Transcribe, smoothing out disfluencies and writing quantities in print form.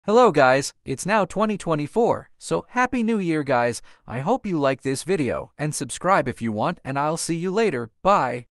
Hello guys, it's now 2024, so Happy New Year guys. I hope you like this video and subscribe if you want, and I'll see you later. Bye.